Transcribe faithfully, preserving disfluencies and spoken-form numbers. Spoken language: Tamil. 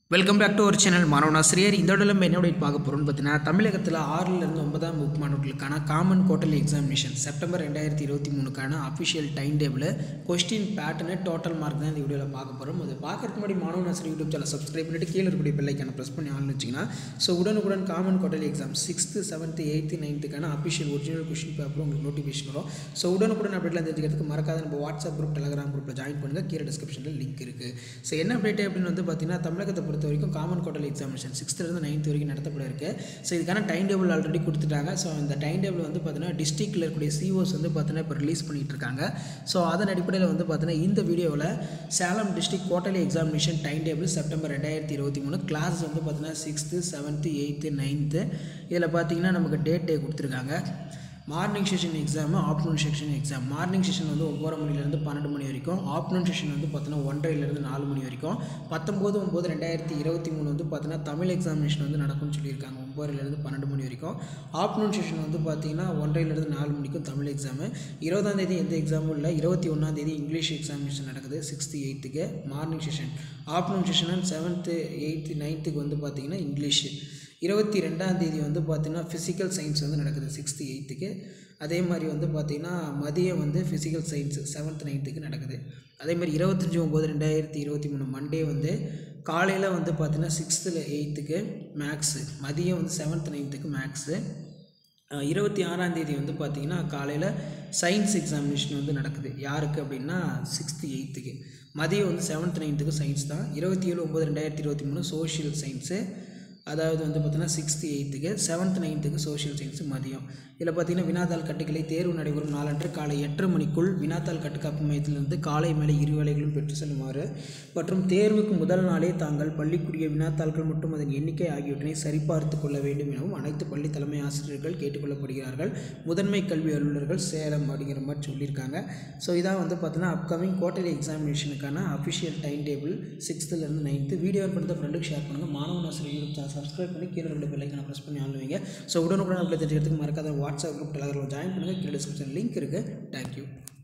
Welcome back to our channel மாணவனாசிரியர். இந்த இடத்துல நம்ம என்ன அப்டேட் பார்க்க போகிறோம்னு பார்த்தீங்கன்னா, தமிழகத்தில் ஆறிலிருந்து ஒன்பதாம் வகுப்பு மாணவர்களுக்கான காமன் குவார்டர்லி எக்ஸாமினேஷன் செப்டம்பர் ரெண்டாயிரத்தி இருபத்தி மூணுக்கான அஃபிஷியல் டைம் டேபிள் கொஸ்டின் பேட்டர்னு டோட்டல் மார்க் தான் இந்த வீடியோவில் பார்க்க போகிறோம். அது பார்க்கறதுக்கு முன்னாடி மாணவனாசிரியர் யூடியூப் சேனல் சப்ஸ்கிரைப் பண்ணிட்டு கீழே இருக்கக்கூடிய பெல்லைக்கான ப்ரெஸ் பண்ணி ஆன் வச்சிங்கன்னா ஸோ உடனுக்குடன் common quarterly exam sixth seventh eighth நைன்த்துக்கான அஃபிஷியல் ஒரிஜினல் கொஸ்டின் பேப்பரும் உங்களுக்கு நோட்டிஃபிகேஷன் வரும். ஸோ உடனுக்குடன் அப்டேட்லாம் தெரிஞ்சுக்கிறதுக்கு மறக்காத நம்ம வாட்ஸ்அப் குரூப் டெலகிராம் குரூப்பில் ஜாயின் பண்ணுங்கள். கீழே டிஸ்கிரிப்ஷனில் லிங்க் இருக்குது. ஸோ என்ன அப்டேட் அப்படின்னு வந்து பார்த்தீங்கன்னா, தமிழகத்தை பொறுத்த வரைக்கும் காமன் குவார்டர்லி எக்ஸாமினேஷன் சிக்ஸ்த்லேருந்து நைன்த் வரைக்கும் நடத்தப்பட இருக்குது. ஸோ இதுக்கான டைம் டேபிள் ஆல்ரெடி கொடுத்துட்டாங்க. ஸோ இந்த டைம் டேபிள் வந்து பார்த்தீங்கன்னா டிஸ்ட்ரிக்டில் இருக்கக்கூடிய சிஓஸ் வந்து பார்த்தீங்கன்னா இப்போ ரிலீஸ் பண்ணிகிட்டு இருக்காங்க. ஸோ அதன் அடிப்படையில் வந்து பார்த்தீங்கன்னா இந்த வீடியோவில் Salem district quarterly examination time table September ரெண்டாயிரத்தி இருபத்தி மூணு கிளாஸ் வந்து பார்த்தீங்கன்னா சிக்ஸ்த்து செவன்த்து எயித்து நைன்த்து இதில் பார்த்தீங்கன்னா நமக்கு டேட் டே கொடுத்துருக்காங்க. Morning session exam, afternoon session exam. Morning session வந்து ஒம்பது மணிலேருந்து பன்னெண்டு மணி வரைக்கும், ஆஃப்டர்நூன் செஷன் வந்து பார்த்தீங்கன்னா ஒன்றரைலேருந்து நாலு மணி வரைக்கும். பத்தொம்போது ஒம்பது ரெண்டாயிரத்தி இருபத்தி மூணு வந்து பார்த்தீங்கன்னா தமிழ் எக்ஸாமினேஷன் வந்து நடக்கும்னு சொல்லியிருக்காங்க. ஒம்பதுலேருந்து பன்னெண்டு மணி வரைக்கும். ஆஃப்டர்நூன் செஷன் வந்து பார்த்தீங்கன்னா ஒன்றரைலேருந்து நாலு மணிக்கும் தமிழ் எக்ஸாமு. இருபதாம் தேதி எந்த எக்ஸாமும் இல்லை. இருபத்தி ஒன்றாம் தேதி இங்கிலீஷ் எக்ஸாமினேஷன் நடக்குது சிக்ஸ்த்து எயித்துக்கு morning session. Afternoon session and seventh eighth நைன்த்துக்கு வந்து பார்த்திங்கன்னா இங்கிலீஷு. இருபத்தி ரெண்டாம் தேதி வந்து பார்த்திங்கன்னா ஃபிசிக்கல் சயின்ஸ் வந்து நடக்குது சிக்ஸ்த்து எயித்துக்கு. அதே மாதிரி வந்து பார்த்திங்கன்னா மதியம் வந்து ஃபிசிக்கல் சயின்ஸ் செவன்த் நைன்த்துக்கு நடக்குது. அதேமாதிரி இருபத்தஞ்சி ஒம்பது ரெண்டாயிரத்தி இருபத்தி மூணு மண்டே வந்து காலையில் வந்து பார்த்திங்கன்னா சிக்ஸ்த்தில் எயித்துக்கு மேக்ஸு, மதியம் வந்து செவன்த் நைன்த்துக்கு மேக்ஸு. இருபத்தி ஆறாம் தேதி வந்து பார்த்திங்கன்னா காலையில் சயின்ஸ் எக்ஸாமினேஷன் வந்து நடக்குது. யாருக்கு அப்படின்னா சிக்ஸ்த்து எயித்துக்கு. மதியம் வந்து செவன்த் நைன்த்துக்கு சயின்ஸ் தான். இருபத்தி ஏழு ஒம்பது ரெண்டாயிரத்தி இருபத்தி மூணு சோஷியல் சயின்ஸு, அதாவது வந்து பார்த்தீங்கன்னா சிக்ஸ்த்து எயித்துக்கு. செவன்த் நைன்த்துக்கு சோஷியல் சயின்ஸு மதியம். இதில் பார்த்திங்கன்னா வினாத்தாள் கட்டுக்களை தேர்வு நடைபெறும் நாளன்று காலை எட்டரை மணிக்குள் வினாத்தாள் கட்டுக்காப்பு மையத்திலிருந்து காலை மேலே இரு வேளைகளும் பெற்று செல்லுமாறு மற்றும் தேர்வுக்கு முதல் நாளே தாங்கள் பள்ளிக்குரிய வினாத்தாள்கள் மற்றும் அதன் எண்ணிக்கை ஆகியவற்றினை சரிபார்த்து கொள்ள வேண்டும் எனவும் அனைத்து பள்ளி தலைமை ஆசிரியர்கள் கேட்டுக்கொள்ளப்படுகிறார்கள். முதன்மை கல்வி அலுவலர்கள் சேலம் அப்படிங்கிற மாதிரி சொல்லியிருக்காங்க. ஸோ இதான் வந்து பார்த்தீங்கன்னா அப்கமிங் குவார்டர்லி எக்ஸாமினேஷனுக்கான அஃபிஷியல் டைம் டேபிள் சிக்ஸ்த்துலேருந்து நைன்த்து. வீடியோ பண்ணுறது ஃப்ரெண்டுக்கு ஷேர் பண்ணுங்கள். மாணவன் ஆசிரியர் சப்ஸ்கிரைப் பண்ணி கீழே ரெண்டு பெல்லைக்கான ப்ரெஸ் பண்ணி ஆன் வைங்க. ஸோ உடனுக்குடன் அப்படி தெரிஞ்சுக்கிறதுக்கு மறக்காத வாட்ஸ்அப் குரூப் டெலகிராம் ஜாயின் பண்ணுங்கள். கீழே டிஸ்கிரிப்ஷன் லிங்க் இருக்குது. தேங்க்யூ.